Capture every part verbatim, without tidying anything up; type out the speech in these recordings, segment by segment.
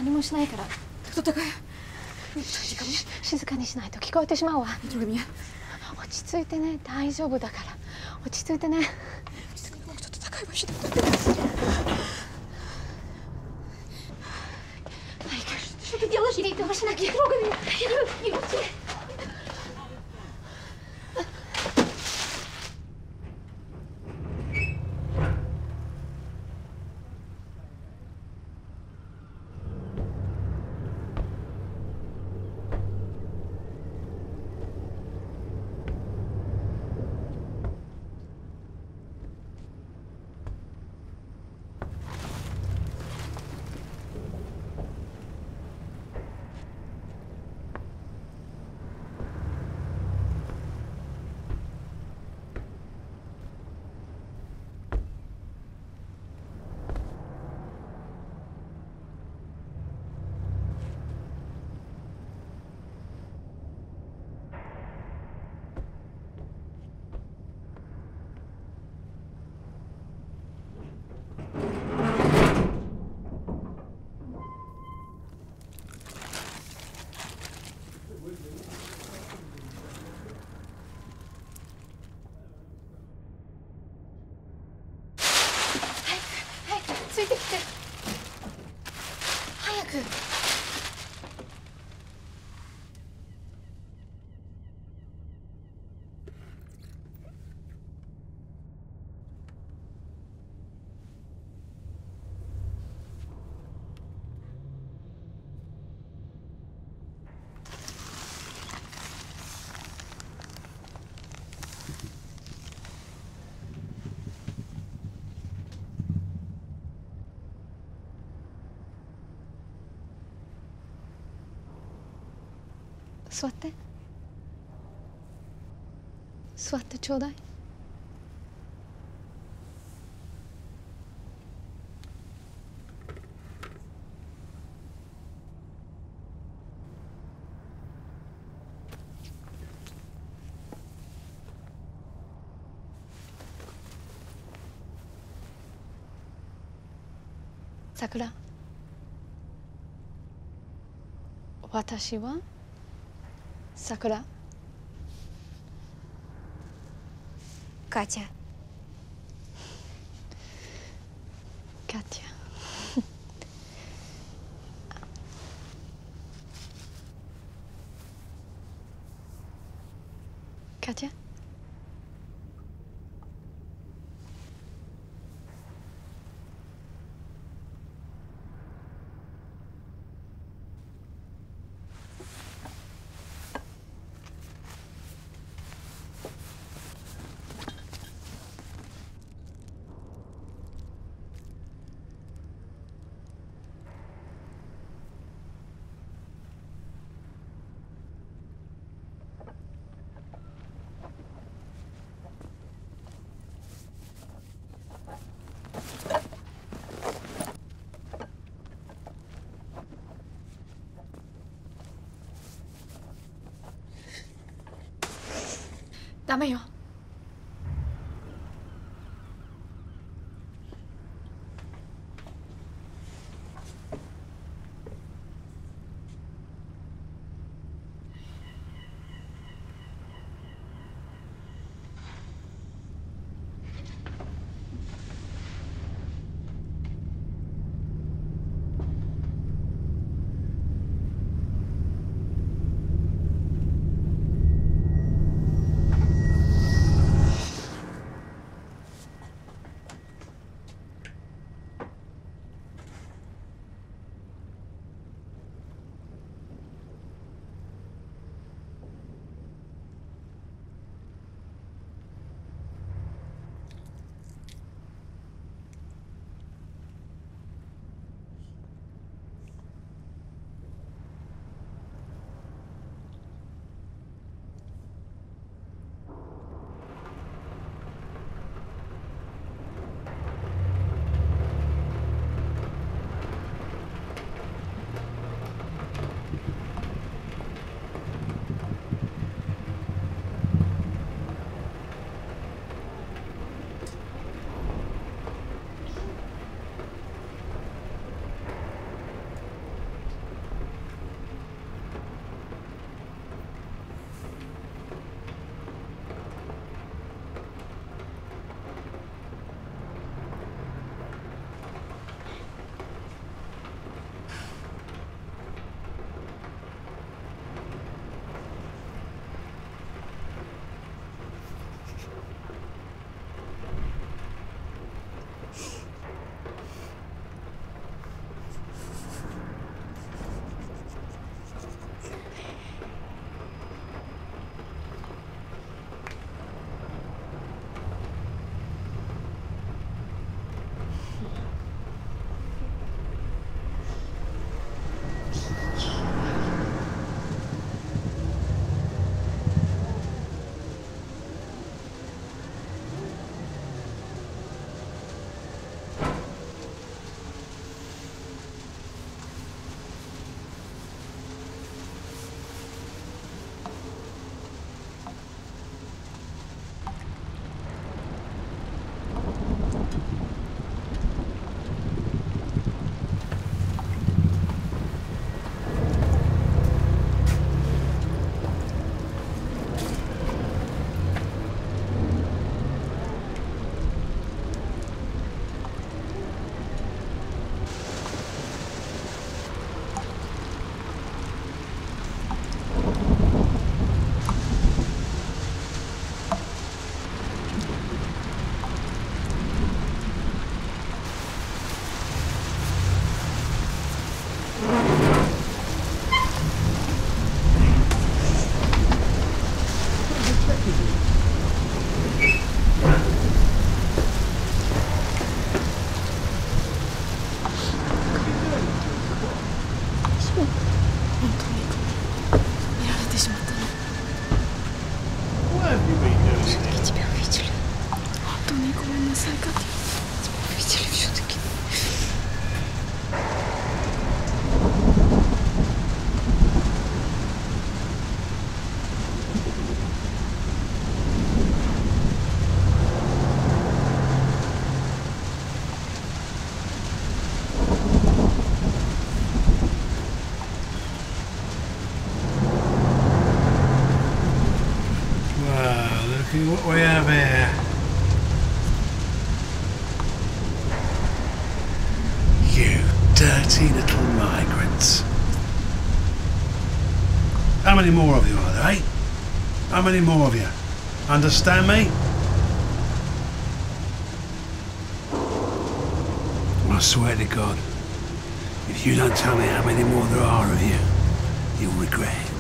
何もしないから。 と高い。 静かにしないと聞こえてしまうわ。 落ち着いてね、大丈夫だから。落ち着いてね。 ちょっと高い場所で歌ってます。 Делай, ты машина, не трогай меня. Не будьте.座って座ってちょうだい。桜、私はSakura. Katya. Katya. Katya?ダメよ。 what we have here. You dirty little migrants. How many more of you are there, eh? How many more of you? Understand me? I swear to God, if you don't tell me how many more there are of you, you'll regret it.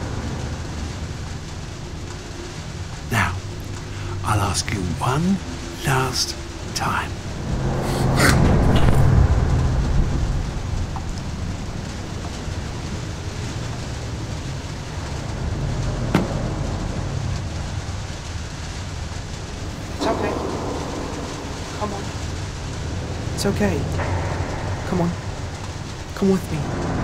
Now, I'll ask you one last time. It's okay. Come on. It's okay. Come on. Come with me.